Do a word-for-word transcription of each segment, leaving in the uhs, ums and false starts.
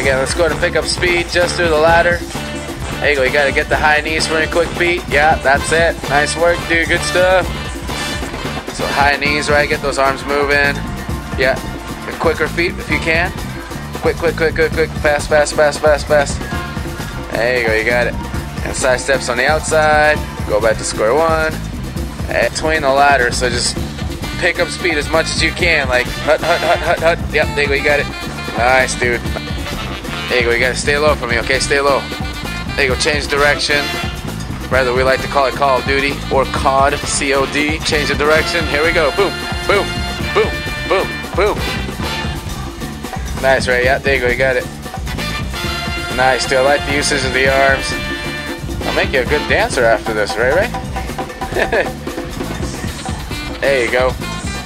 again. Let's go ahead and pick up speed just through the ladder. There you go. You got to get the high knees for a quick beat. Yeah, that's it. Nice work, dude. Good stuff. So high knees, right? Get those arms moving. Yeah. The quicker feet if you can. Quick, quick, quick, quick, quick. Fast, fast, fast, fast, fast. There you go. You got it. And side steps on the outside. Go back to square one. And between the ladder. So just pick up speed as much as you can. Like hut, hut, hut, hut, hut. Yep. There you go. You got it. Nice, dude. There you go. You got to stay low for me. Okay, stay low. There you go, change direction. Rather, we like to call it Call of Duty or C O D, C O D. Change the direction. Here we go. Boom, boom, boom, boom, boom. Nice, Ray. Yeah, there you go. You got it. Nice, dude. I like the usage of the arms. I'll make you a good dancer after this, Ray Ray. There you go.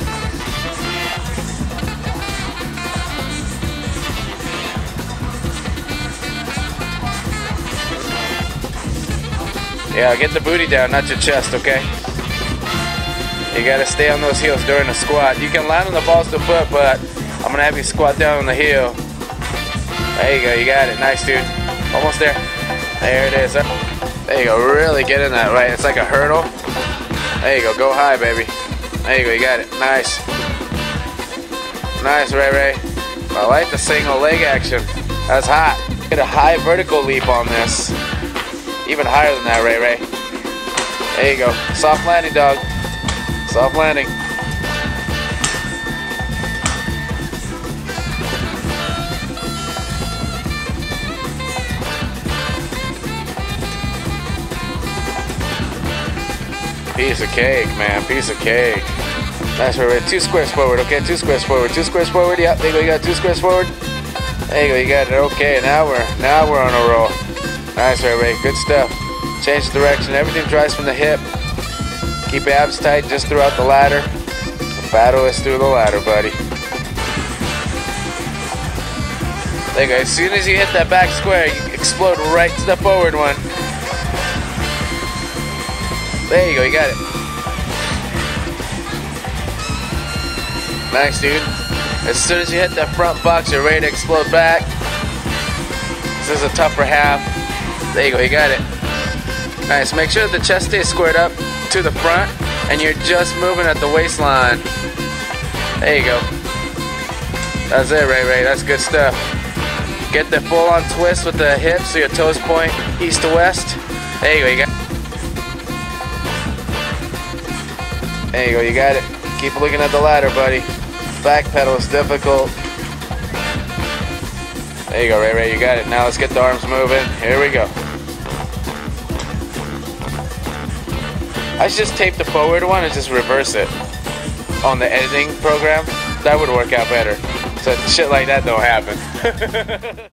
Yeah, get the booty down, not your chest, okay? You gotta stay on those heels during the squat. You can land on the balls of the foot, but I'm gonna have you squat down on the heel. There you go, you got it. Nice, dude. Almost there. There it is. There you go, really get in that, right? It's like a hurdle. There you go, go high, baby. There you go, you got it. Nice. Nice, Ray Ray. I like the single leg action. That's hot. Get a high vertical leap on this. Even higher than that, Ray Ray. There you go. Soft landing, dog. Soft landing. Piece of cake, man. Piece of cake. Nice, Ray Ray. Two squares forward, okay? Two squares forward. Two squares forward. Yep, there you go. You got two squares forward. There you go. You got it. Okay, now we're now we're on a roll. Nice, Ray Ray. Good stuff. Change the direction. Everything drives from the hip. Keep abs tight just throughout the ladder. The battle is through the ladder, buddy. There you go. As soon as you hit that back square, you explode right to the forward one. There you go. You got it. Nice, dude. As soon as you hit that front box, you're ready to explode back. This is a tougher half. There you go, you got it. Nice, make sure the chest stays squared up to the front and you're just moving at the waistline. There you go. That's it, Ray Ray, that's good stuff. Get the full on twist with the hips so your toes point east to west. There you go, you got it. There you go, you got it. Keep looking at the ladder, buddy. Back pedal is difficult. There you go, Ray Ray, you got it. Now let's get the arms moving. Here we go. I should just tape the forward one and just reverse it on the editing program. That would work out better. So shit like that don't happen.